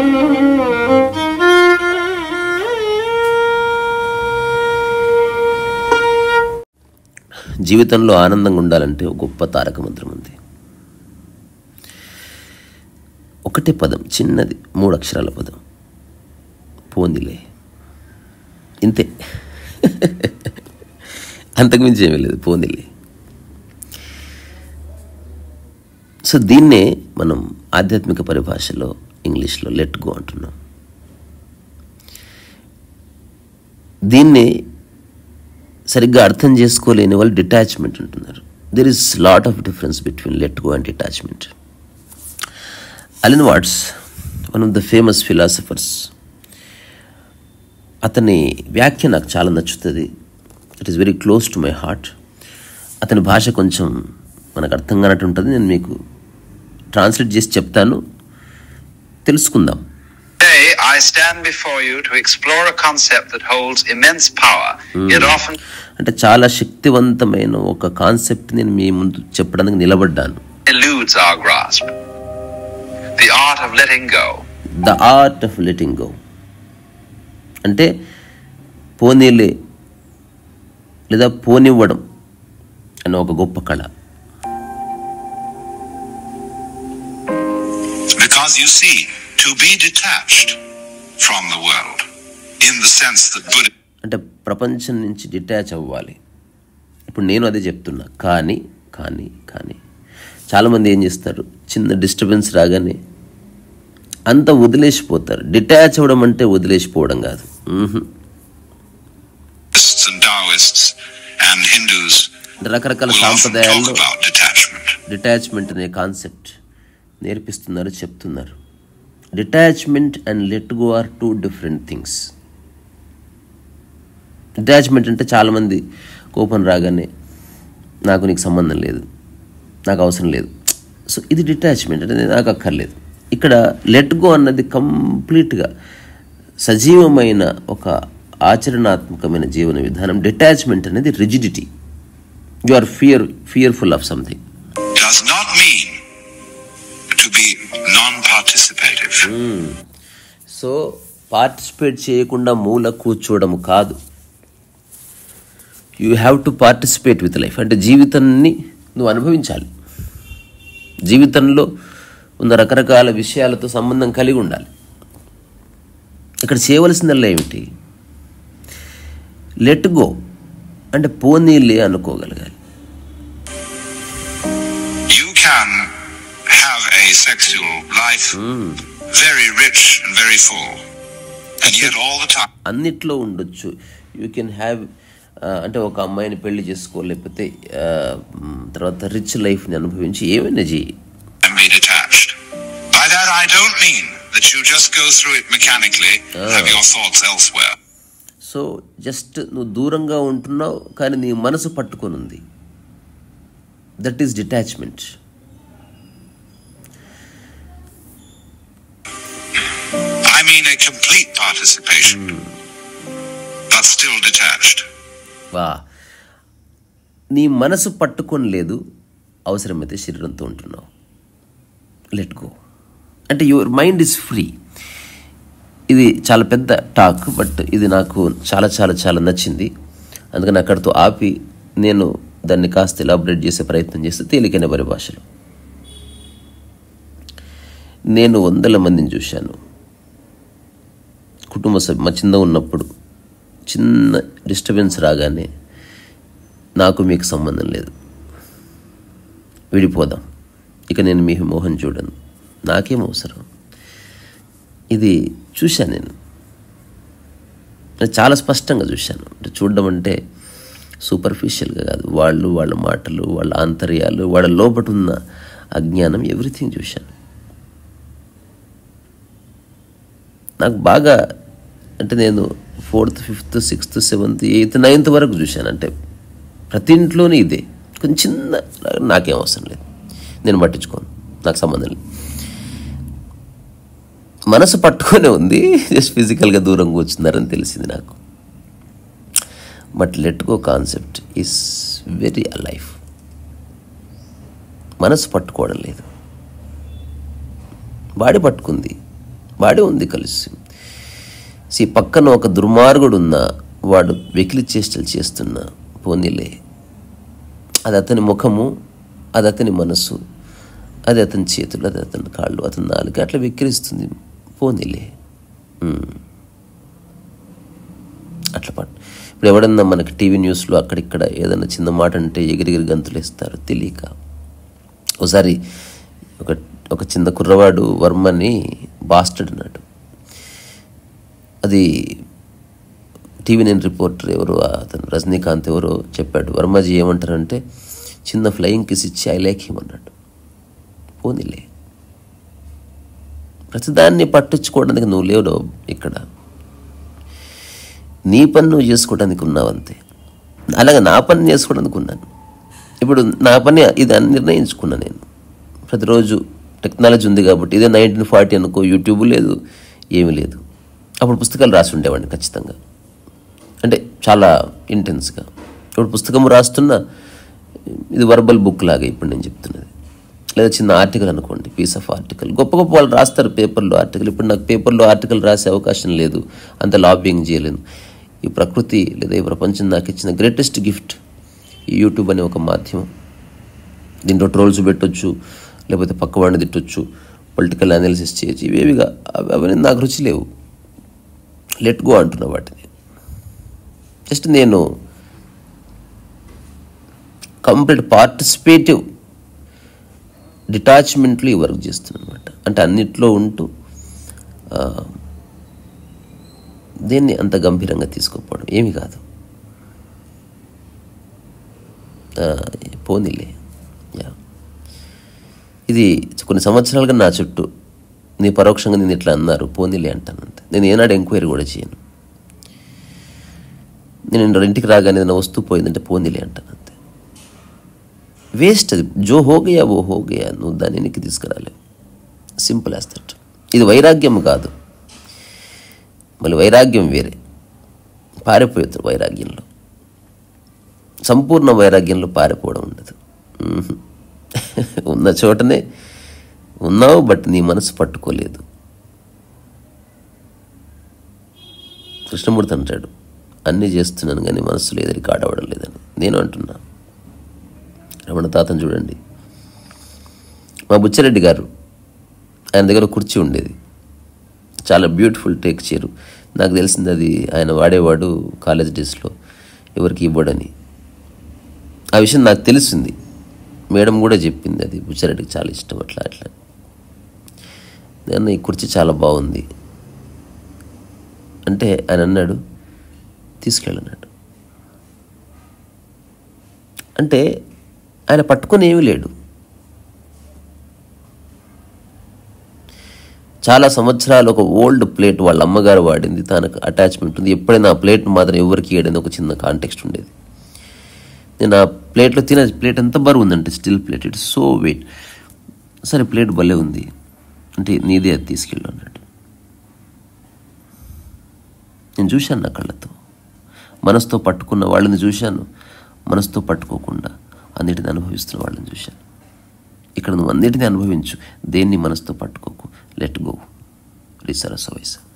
జీవితంలో ఆనందంగా ఉండాలంటే ఒక గొప్ప తారక మంత్రం ఉంది. ఒకటే పదం, చిన్నది, 3 అక్షరాల పదం, పోనీలే. ఇంతే, అంతకుమించి ఏమీ లేదు, పోనీలే. సో దీన్నే మనం ఆధ్యాత్మిక పరిభాషలో ఇంగ్లీష్లో లెట్ గో అంటున్నాం. దీన్ని సరిగ్గా అర్థం చేసుకోలేని వాళ్ళు డిటాచ్మెంట్ అంటున్నారు. There is lot of difference between let go and detachment. Alan Watts, one of the famous philosophers, అతని వ్యాఖ్య నాకు చాలా నచ్చుతుంది. It is very close to my heart. అతని భాష కొంచెం మనకు అర్థం కానట్టు ఉంటుంది. నేను మీకు ట్రాన్స్లేట్ చేసి చెప్తాను, తెలుసుకుందాం. Today I stand before you to explore a concept that holds immense power, yet often అంటే చాలా శక్తివంతమైన ఒక కాన్సెప్ట్ నేను మీ ముందు చెప్పడానికి నిలబడ్డాను. eludes our grasp. The art of letting go. The art of letting go. అంటే పోనీలే లేదా పోనివ్వడం అనే ఒక గొప్ప కళ. Because you see, to be detached from the world in the sense that Buddha, అంటే ప్రపంచం నుంచి డిటాచ్ అవ్వాలి. ఇప్పుడు నేను అదే చెప్తున్నా. కానీ కానీ కానీ చాలామంది ఏం చేస్తారు, చిన్న డిస్టర్బెన్స్ రాగానే అంత వదిలేసిపోతారు. డిటాచ్ అవ్వడం అంటే వదిలేసిపోవడం కాదు. and Taoists and Hindus రకరకాల will often talk సాంప్రదాయాల్లో about detachment. డిటాచ్మెంట్ అనే కాన్సెప్ట్ నేర్పిస్తున్నారు, చెప్తున్నారు. Detachment and let go are 2 different things. Detachment అంటే చాలామంది కోపం రాగానే నాకు నీకు సంబంధం లేదు, నాకు అవసరం లేదు. సో ఇది డిటాచ్మెంట్, అంటే నాకు అక్కర్లేదు. ఇక్కడ లెట్ గో అన్నది కంప్లీట్గా సజీవమైన ఒక ఆచరణాత్మకమైన జీవన విధానం. డిటాచ్మెంట్ అనేది rigidity. You are fearful of something. Does not mean to be non-participative. So participate చేయకుండా మూల కూర్చోవడం కాదు. You have to participate with life. అంటే జీవితాన్ని నువ్వు అనుభవించాలి. జీవితంలో ఉన్న రకరకాల విషయాలతో సంబంధం కలిగి ఉండాలి. ఇక్కడ చేయవలసిందల్లా ఏమిటి, లెట్ గో అంటే పోనీలే అనుకోగలగాలి. You can have a sexual life very rich and very full, and yet all the time అన్నిట్లో ఉండొచ్చు. యూ కెన్ హ్యావ్ అంటే ఒక అమ్మాయిని పెళ్లి చేసుకో, లేకపోతే తర్వాత రిచ్ లైఫ్ని అనుభవించి ఏమైనా చేయి. and be detached. By that I don't mean that you just go through it mechanically and have your thoughts elsewhere. So just నువ్వు దూరంగా ఉంటున్నావు కానీ నీ మనసు పట్టుకొని ఉంది. That is detachment. I mean a complete participation, but still detached. వా, నీ మనసు పట్టుకొని లేదు, అవసరమైతే శరీరంతో ఉంటున్నావు. లెట్ గో అంటే యువర్ మైండ్ ఈజ్ ఫ్రీ. ఇది చాలా పెద్ద టాక్, బట్ ఇది నాకు చాలా చాలా చాలా నచ్చింది. అందుకని అక్కడితో ఆపి నేను దాన్ని కాస్త ఎలాబరేట్ చేసే ప్రయత్నం చేస్తే తేలికైన పరిభాషలో. నేను 100 మందిని చూశాను. కుటుంబ సభ్యులు మా చిన్న ఉన్నప్పుడు చిన్న డిస్టర్బెన్స్ రాగానే నాకు మీకు సంబంధం లేదు, విడిపోదాం, ఇక నేను మీ మోహన్ చూడను, నాకేం అవసరం. ఇది చూశాను నేను చాలా స్పష్టంగా చూశాను. అంటే చూడడం అంటే సూపర్ఫిషియల్గా కాదు, వాళ్ళ మాటలు, వాళ్ళ ఆంతర్యాలు, వాళ్ళ లోపట ఉన్న అజ్ఞానం, ఎవ్రీథింగ్ చూశాను. నాకు బాగా అంటే నేను 4th, 5th, 6th, 7th, 8th, 9th వరకు చూశాను. అంటే ప్రతి ఇంట్లోనే ఇదే. కొంచెం చిన్న నాకేం అవసరం లేదు, నేను పట్టించుకోను, నాకు సంబంధం లేదు. మనసు పట్టుకొనే ఉంది, జస్ట్ ఫిజికల్గా దూరం కూర్చున్నారని తెలిసింది నాకు. But let go concept is very alive. మనసు పట్టుకోవడం లేదు, బాడీ పట్టుకుంది, వాడే ఉంది కలిసి. పక్కన ఒక దుర్మార్గుడు ఉన్నా, వాడు వెకిలి చేష్టలు చేస్తున్నా, పోనీలే, అది అతని ముఖము, అది అతని మనసు, అది అతని చేతులు, అది అతని కాళ్ళు, అతని నాలుగు, అట్లా వెక్కిరిస్తుంది, పోనీలే. అట్లా పాటు ఇప్పుడు ఎవడన్నా మనకి టీవీ న్యూస్లో అక్కడిక్కడ ఏదైనా చిన్న మాట అంటే ఎగిరిగిరి గంతులు వేస్తారు తెలియక. ఒకసారి ఒక చిన్న కుర్రవాడు వర్మని బాస్టర్డ్ అన్నాడు. అది టీవీ నైన్ రిపోర్టర్ ఎవరో, అతను రజనీకాంత్ ఎవరో చెప్పాడు. వర్మజీ ఏమంటారంటే, చిన్న ఫ్లయింగ్ కిస్ ఇచ్చి ఐ లైక్ హిమ్ అన్నాడు. పోనీలే, ప్రతిదాన్ని పట్టించుకోవడానికి నువ్వు లేవు ఇక్కడ. నీ పని నువ్వు చేసుకోవడానికి ఉన్నావంతే. అలాగే నా పని చేసుకోవడానికి ఉన్నాను. ఇప్పుడు నా పని ఇది అని నిర్ణయించుకున్నా నేను. ప్రతిరోజు టెక్నాలజీ ఉంది కాబట్టి, ఇదే 1940 అనుకో, యూట్యూబ్ లేదు, ఏమీ లేదు. అప్పుడు పుస్తకాలు రాసి ఉండేవాడిని ఖచ్చితంగా, అంటే చాలా ఇంటెన్స్గా. ఇప్పుడు పుస్తకం రాస్తున్నా, ఇది వర్బల్ బుక్ లాగా ఇప్పుడు నేను చెప్తున్నది. లేదా చిన్న ఆర్టికల్ అనుకోండి, పీస్ ఆఫ్ ఆర్టికల్. గొప్ప గొప్ప వాళ్ళు రాస్తారు పేపర్లో ఆర్టికల్. ఇప్పుడు నాకు పేపర్లో ఆర్టికల్ రాసే అవకాశం లేదు, అంత లాబింగ్ చేయలేను. ఈ ప్రకృతి లేదా ఈ ప్రపంచం నాకు ఇచ్చిన గ్రేటెస్ట్ గిఫ్ట్ ఈ యూట్యూబ్ అనే ఒక మాధ్యమం. దీంట్లో ట్రోల్స్ పెట్టొచ్చు, లేకపోతే పక్కవాడిని తిట్టొచ్చు, పొలిటికల్ అనాలిసిస్ చేయొచ్చు. ఇవేవిగా అవన్నీ నాకు రుచి లేవు. లెట్ గో అంటున్నా వాటిని. జస్ట్ నేను కంప్లీట్ పార్టిసిపేటివ్ డిటాచ్మెంట్లో ఈ వర్క్ చేస్తున్నాను అనమాట. అంటే అన్నిట్లో ఉంటూ దేన్ని అంత గంభీరంగా తీసుకోకపోవడం ఏమీ కాదు. పోనీలే. ఇది కొన్ని సంవత్సరాలుగా నా చుట్టూ నీ పరోక్షంగా నేను ఇట్లా అన్నారు, పోనీలే అంటాను అంతే. నేను ఏనాడు ఎంక్వైరీ కూడా చేయను. నేను ఇంటికి రాగానే ఏదైనా వస్తువు పోయిందంటే పోనీలే అంటాను అంతే. వేస్ట్ అది. జో హోగయా ఓ హోగయా, నువ్వు దాన్ని వెనక్కి తీసుకురాలేవు. Simple as that. ఇది వైరాగ్యం కాదు. మళ్ళీ వైరాగ్యం వేరే, పారిపోతారు వైరాగ్యంలో. సంపూర్ణ వైరాగ్యంలో పారిపోవడం ఉండదు. ఉన్న చోటనే ఉన్నావు, బట్ నీ మనసు పట్టుకోలేదు. కృష్ణమూర్తి అంటాడు, అన్నీ చేస్తున్నాను కానీ మనసులో ఏది రికార్డ్ అవ్వడం లేదని. నేను అంటున్నా. రమణ తాతను చూడండి, మా బుచ్చిరెడ్డి గారు, ఆయన దగ్గర కుర్చీ ఉండేది, చాలా బ్యూటిఫుల్ టేక్ చైరు. నాకు తెలిసింది అది ఆయన వాడేవాడు కాలేజ్ డేస్లో, ఎవరికి ఇవ్వడని. ఆ విషయం నాకు తెలిసింది, మేడం కూడా చెప్పింది, అది బుచ్చిరెడ్డికి చాలా ఇష్టం అట్లా అట్లా. నేను ఈ కుర్చీ చాలా బాగుంది అంటే ఆయన అన్నాడు, తీసుకెళ్ళన్నాడు. అంటే ఆయన పట్టుకొని ఏమీ లేడు. చాలా సంవత్సరాలు ఒక ఓల్డ్ ప్లేట్ వాళ్ళ అమ్మగారు వాడింది, తనకు అటాచ్మెంట్ ఉంది. ఎప్పుడైనా ఆ ప్లేట్ మాత్రం ఎవరికి ఇవ్వడని ఒక చిన్న కాంటెక్స్ట్ ఉండేది. నేను ఆ ప్లేట్లో తినే ప్లేట్ ఎంత బరువు ఉందంటే, steel plate, it's so weight. సరే ప్లేట్ భలే ఉంది అంటే, నీదే అది తీసుకెళ్ళు అన్నాడు. నేను చూశాను నా కళ్ళతో. మనసుతో పట్టుకున్న వాళ్ళని చూశాను, మనసుతో పట్టుకోకుండా అన్నిటిని అనుభవిస్తున్న వాళ్ళని చూశాను. ఇక్కడ నువ్వు అన్నిటిని అనుభవించు, దేన్ని మనసుతో పట్టుకోకు. Let go. రిసరస వయసు.